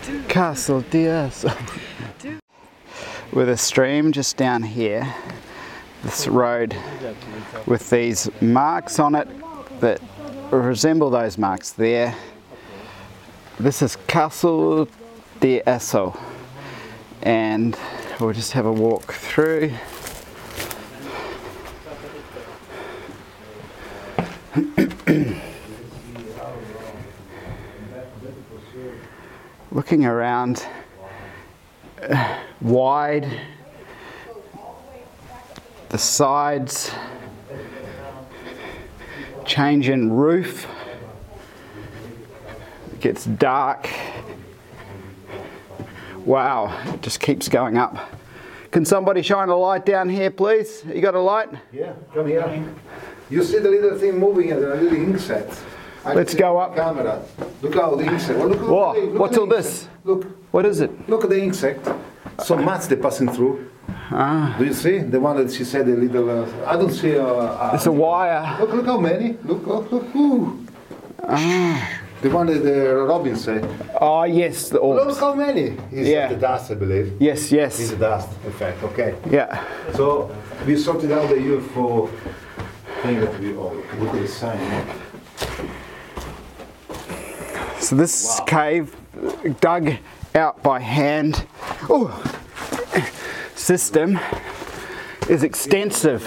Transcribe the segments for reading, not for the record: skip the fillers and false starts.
Castel di Asso. With a stream just down here, this road with these marks on it that resemble those marks there. This is Castel di Asso, and we'll just have a walk through. Looking around, wide, the sides, change in roof, it gets dark. Wow, it just keeps going up. Can somebody shine a light down here, please? You got a light? Yeah, come here. You see the little thing moving, the little insect. Let's go up. Camera. Look how the insect. Well, look What's all this? Look. What is it? Look at the insect. So much they're passing through. Ah. Do you see? The one that she said a little. I don't see. It's a wire. Look how many. Look. Ooh. Ah. The one that Robin said. Oh yes, the orbs. Look how many. It's the dust, I believe. Yes. It's the dust effect. Okay. Yeah. So we sorted out the UFO thing that we all look at the sign. So this cave, dug out by hand, system is extensive.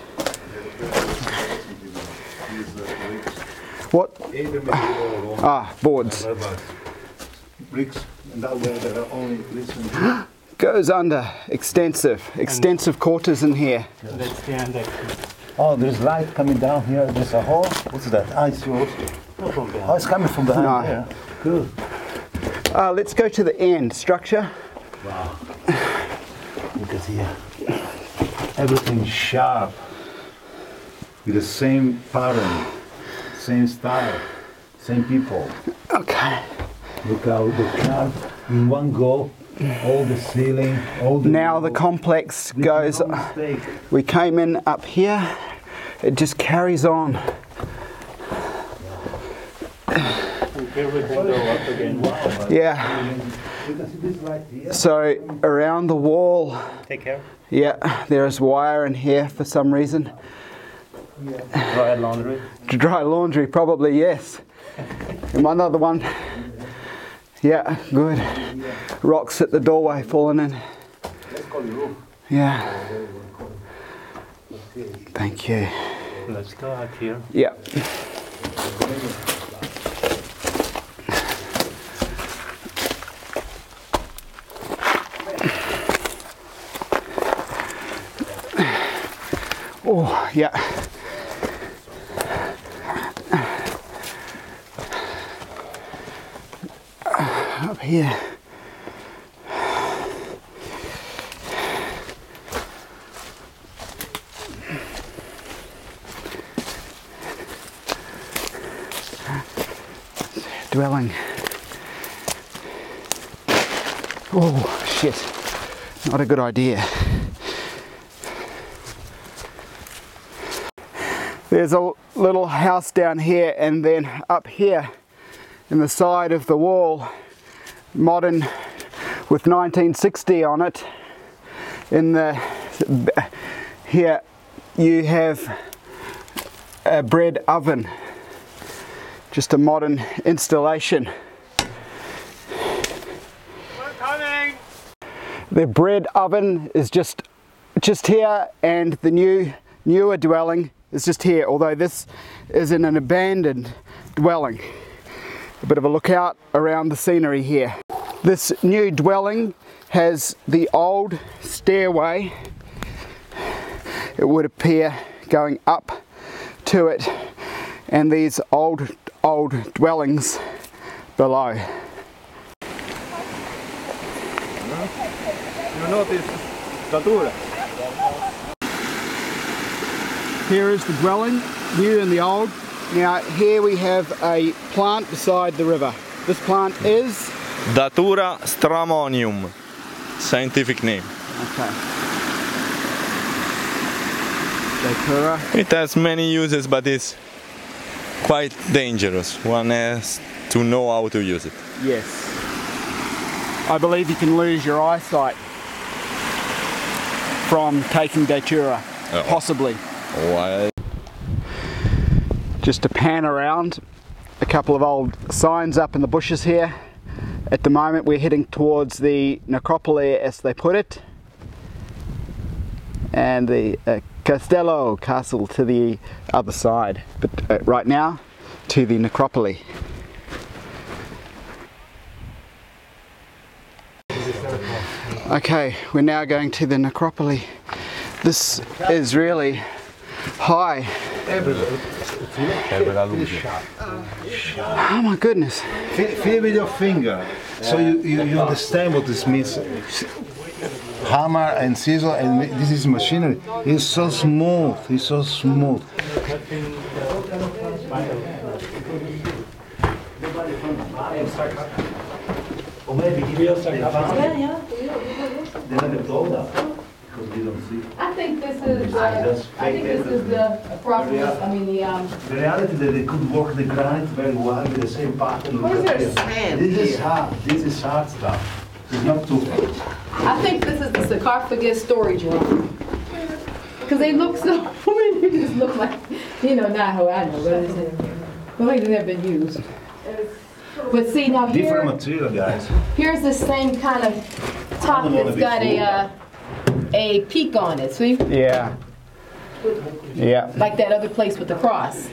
What? Boards. Bricks, and that way there are only bricks. Goes under. Extensive quarters in here. Oh, there's light coming down here. There's a hole. What's that? It's yours. Oh, it's coming from behind. No. Here. Good. Let's go to the end structure. Wow. Look at here. Everything sharp. With the same pattern, same style, same people. Okay. Look how they carve in one go. All the ceiling, all the now the complex goes. We came in up here. It just carries on. Everything go up again. Yeah. So around the wall. Take care. Yeah, there is wire in here for some reason. Dry laundry. To dry laundry, probably yes. And one other one. Yeah, good. Rocks at the doorway falling in. Yeah. Thank you. Let's go out here. Yeah. Oh, yeah. Up here. Dwelling. Oh, shit. Not a good idea. There's a little house down here, and then up here in the side of the wall, modern with 1960 on it. In the here you have a bread oven, just a modern installation. We're coming. The bread oven is just here, and the newer dwelling is just here, although this is in an abandoned dwelling. A bit of a lookout around the scenery here. This new dwelling has the old stairway, it would appear, going up to it, and these old dwellings below. You notice Datura? Here is the dwelling, new and the old. Now here we have a plant beside the river. This plant is? Datura stramonium, scientific name. Okay. Datura. It has many uses, but it's quite dangerous. One has to know how to use it. Yes. I believe you can lose your eyesight from taking Datura, possibly. What? Just to pan around, a couple of old signs up in the bushes here. At the moment we're heading towards the necropoli, as they put it, and the Castel castle to the other side, but right now to the necropoli. Okay, we're now going to the necropoli. This is really high. Oh my goodness. Feel with your finger, so you understand what this means. Hammer and scissor, and this is machinery. It's so smooth, it's so smooth. I think this is the Acropolis. I mean The reality that they could work the granite very well with the same pattern. Why is there sand This is here? hard. This is hard stuff. It's not too fast. I think this is the sarcophagus storage room. Because they look so, they just look like, not how I know, but it's look like they've never been used. But see now Different here, material, guys. here's the same kind of top that's got a peak on it, see? Yeah. Yeah. Like that other place with the cross.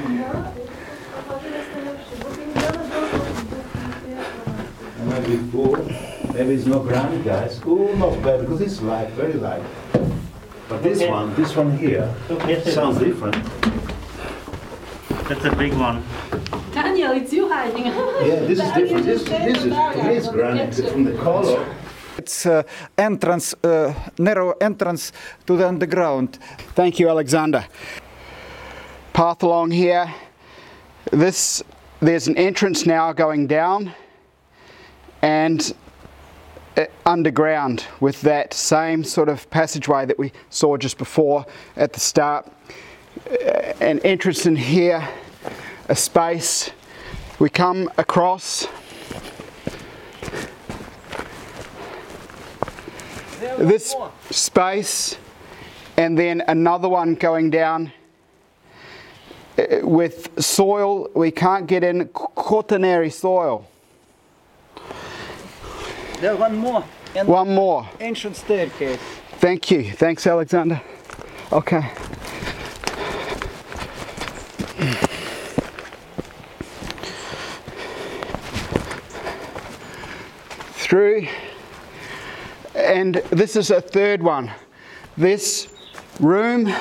Maybe full. Maybe it's not granite, guys. Oh, not bad, because it's light, very light. But this one here, sounds different. That's a big one. Daniel, it's you hiding. Yeah, this is different. This is, to me, it's granite from the color. It's entrance, narrow entrance to the underground. Thank you, Alexander. Path along here. There's an entrance now going down and underground with that same sort of passageway that we saw just before at the start. An entrance in here, a space. We come across this space and then another one going down with soil. We can't get in, quaternary soil. There's one more. And One more. ancient staircase. Thank you. Thanks, Alexander. Okay. Through. And this is a third one. This room,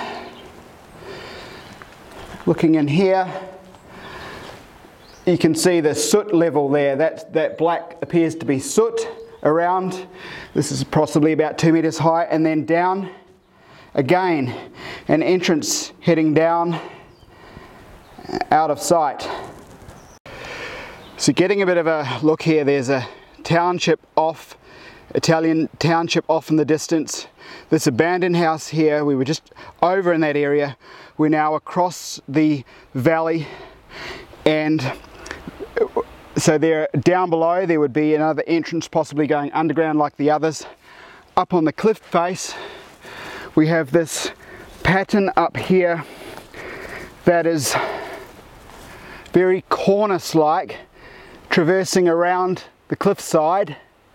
looking in here, you can see the soot level there. That black appears to be soot around. This is possibly about 2 meters high, and then down again, an entrance heading down out of sight. So getting a bit of a look here, there's a township off, Italian township off in the distance. This abandoned house here, we were just over in that area. We're now across the valley, and so there down below there would be another entrance possibly going underground like the others. Up on the cliff face we have this pattern up here that is very Cornice like, traversing around the cliffside.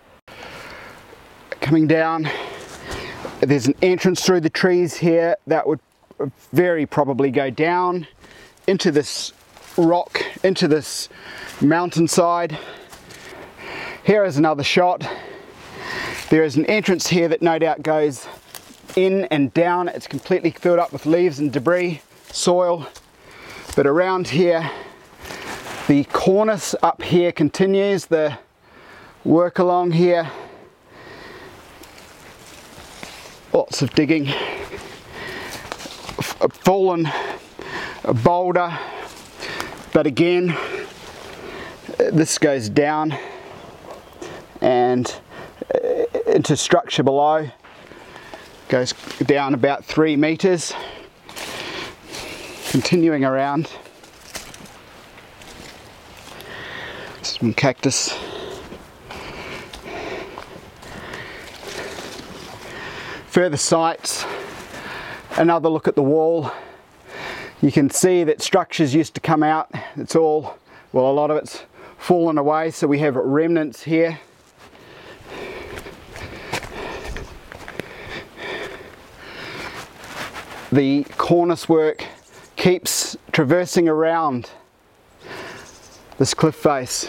Coming down, there's an entrance through the trees here that would very probably go down into this rock, into this mountainside. Here is another shot. There is an entrance here that no doubt goes in and down. It's completely filled up with leaves and debris, soil. But around here, the cornice up here continues, the work along here. Lots of digging. A fallen boulder, but again this goes down and into structure below, goes down about 3 meters, continuing around. Some cactus. further sights, another look at the wall. You can see that structures used to come out. It's all, well, a lot of it's fallen away, so we have remnants here. The cornice work keeps traversing around this cliff face.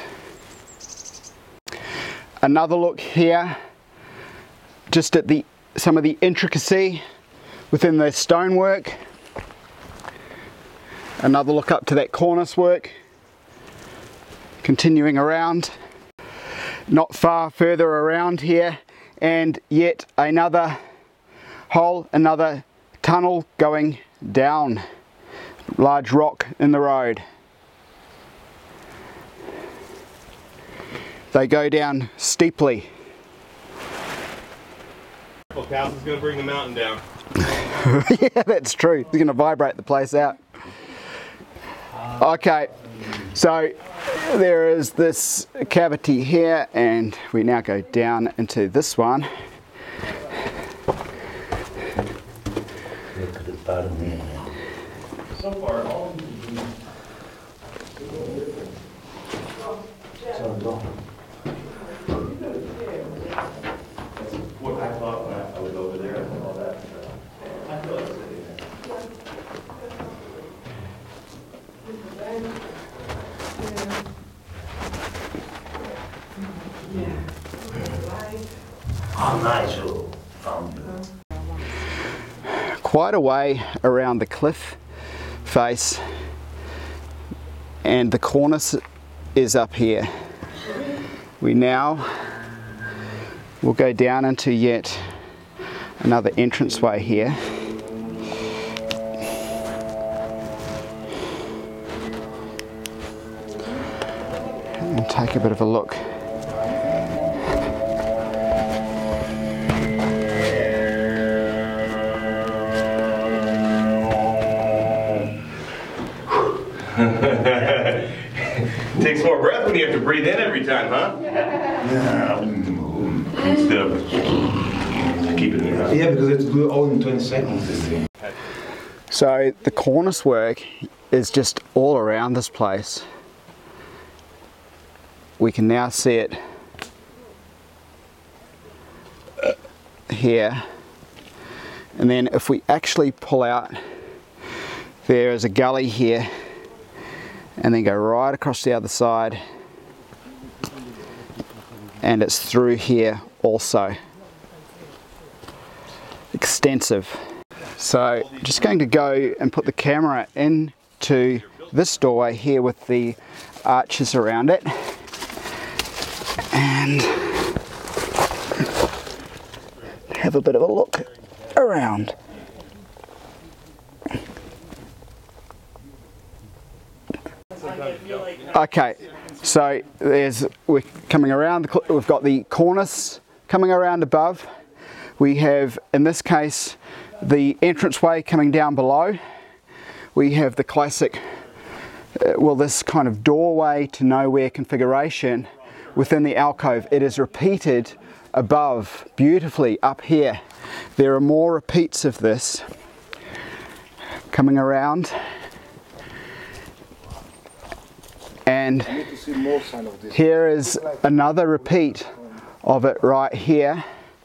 Another look here, just at some of the intricacy within the stonework. Another look up to that cornice work, continuing around, not far further around here, and yet another hole, another tunnel going down, large rock in the road. They go down steeply. Well, Castel's going to bring the mountain down. Yeah, that's true. He's going to vibrate the place out. Okay, so there is this cavity here, and we now go down into this one. So far, all what I thought when I was over there and all that. I feel like sitting How nice you found it. Quite a way around the cliff face, and the cornice is up here. We now will go down into yet another entranceway here. And take a bit of a look. Takes more breath when you have to breathe in every time, huh? Instead of keeping it up. Yeah, because it's do all in 20 seconds. So the cornice work is just all around this place. We can now see it here, and then if we actually pull out, there is a gully here, and then go right across the other side, and it's through here also. Extensive. So just going to go and put the camera into this doorway here with the arches around it, and have a bit of a look around. Okay, so we're coming around, we've got the cornice coming around above. We have, in this case, the entranceway coming down below. We have the classic, this kind of doorway to nowhere configuration within the alcove. It is repeated above, beautifully up here. There are more repeats of this coming around. And here is another repeat of it right here.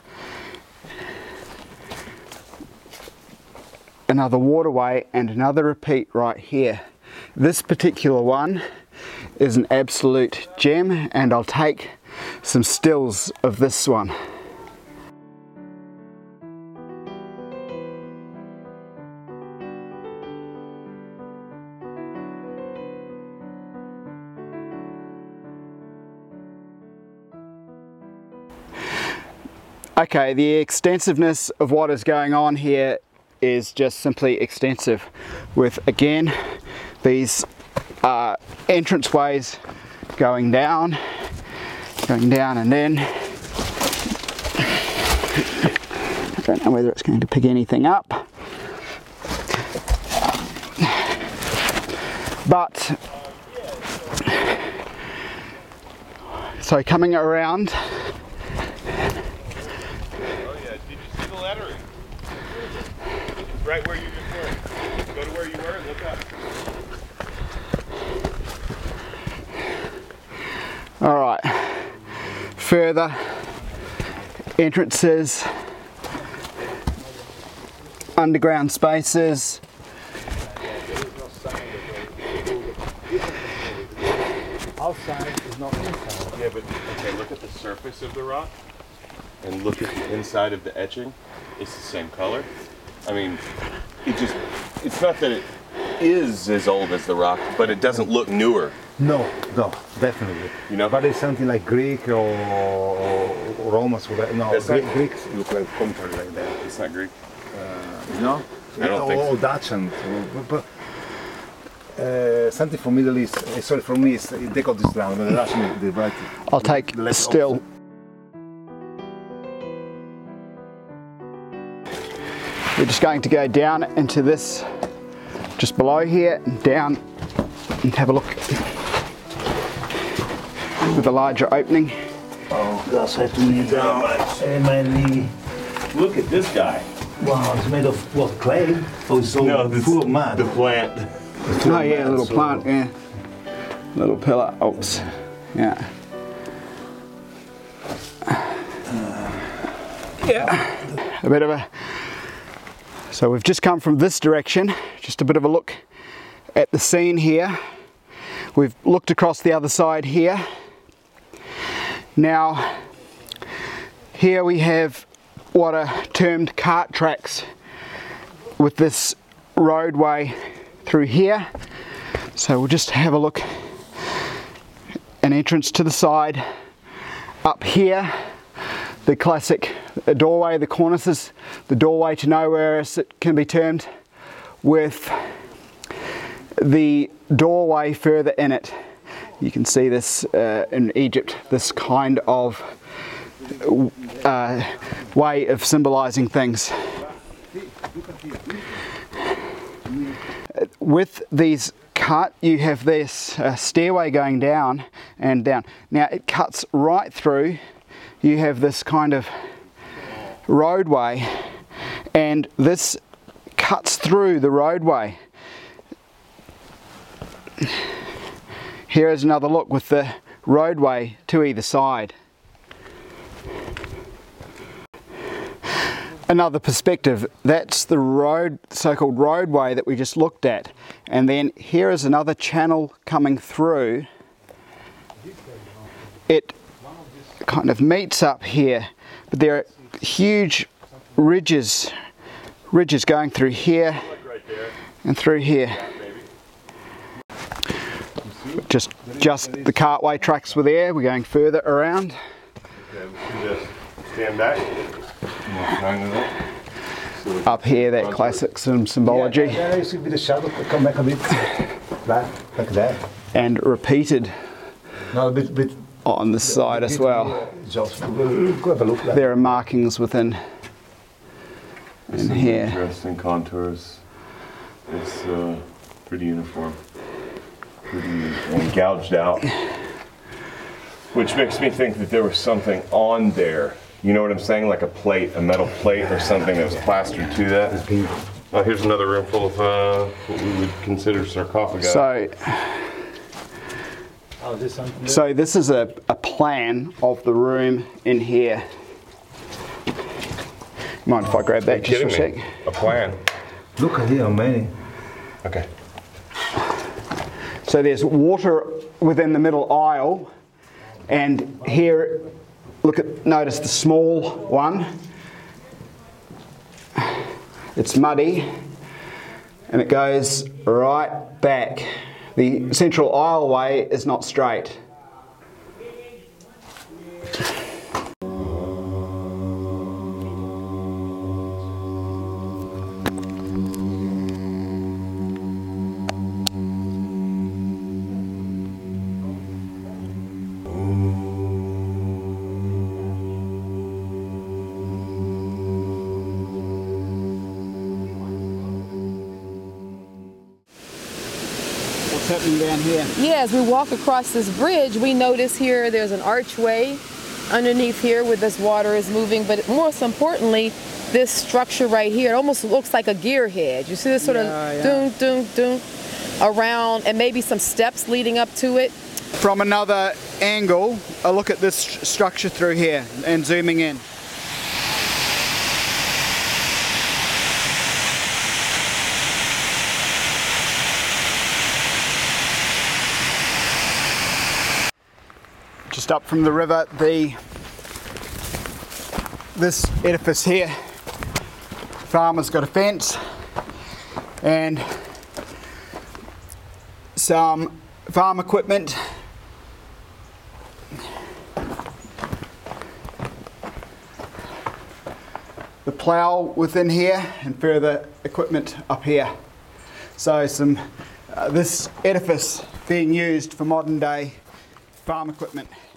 Another waterway and another repeat right here. This particular one is an absolute gem, and I'll take some stills of this one. Okay, the extensiveness of what is going on here is just simply extensive, with again these entranceways going down and then I don't know whether it's going to pick anything up, but so coming around. Oh yeah, did you see the lettering? right where you just were. Go to where you were and look up. All right, further entrances, underground spaces. Outside is not inside. Yeah, but okay, look at the surface of the rock and look at the inside of the etching. It's the same color. I mean, it's not that it is as old as the rock, but it doesn't look newer. No, definitely. You know? But it's something like Greek or Romans. No, That's not- Greeks look like compared like that. It's not Greek. No? I don't think so. Dutch and but something from Middle East. Sorry, for me, they got this down. The Russian, they write it. I'll take The left still. We're just going to go down into this, just below here, and down and have a look with a larger opening. Oh, that's have to kneel down. And my knee. Look at this guy. Wow, it's made of what, clay? Oh, it's so full of mud. The plant. Oh yeah, a little plant, yeah. Little pillar, oops, yeah. Yeah, a bit of a, so we've just come from this direction, just a bit of a look at the scene here. We've looked across the other side here. Now, here we have what are termed cart tracks with this roadway through here. So we'll just have a look. An entrance to the side. Up here, the classic doorway, the cornices, the doorway to nowhere as it can be termed, with the doorway further in it. You can see this in Egypt, this kind of way of symbolizing things. With these cut, you have this stairway going down and down. Now it cuts right through. You have this kind of roadway, and this cuts through the roadway. Here is another look with the roadway to either side. Another perspective, that's the road, so-called roadway that we just looked at, and then here is another channel coming through. It kind of meets up here, but there are huge ridges going through here and through here. Just the cartway tracks were there. We're going further around. Okay, we should just stand back. Up here, that classic symbology. Yeah, you see with the shadow come back a bit, like that. And repeated No, a bit on this side as well. Just go have a look. There are markings within in here. Interesting contours. It's pretty uniform. And gouged out, which makes me think that there was something on there. You know what I'm saying? Like a plate, a metal plate or something that was plastered to that. Oh, here's another room full of what we would consider sarcophagi. So this is a plan of the room in here. Mind if I grab that just for a sec? A plan. Look at here, many. Okay. So there's water within the middle aisle, and here, notice the small one. It's muddy, and it goes right back. The central aisleway is not straight. What's happening down here? Yeah, as we walk across this bridge, we notice here there's an archway underneath here where this water is moving, but most importantly, this structure right here. It almost looks like a gearhead. You see this sort of doom, doom, doom around, and maybe some steps leading up to it. From another angle, a look at this structure through here and zooming in. Just up from the river, this edifice here, farmer's got a fence and some farm equipment. The plough within here and further equipment up here. So this edifice being used for modern day farm equipment.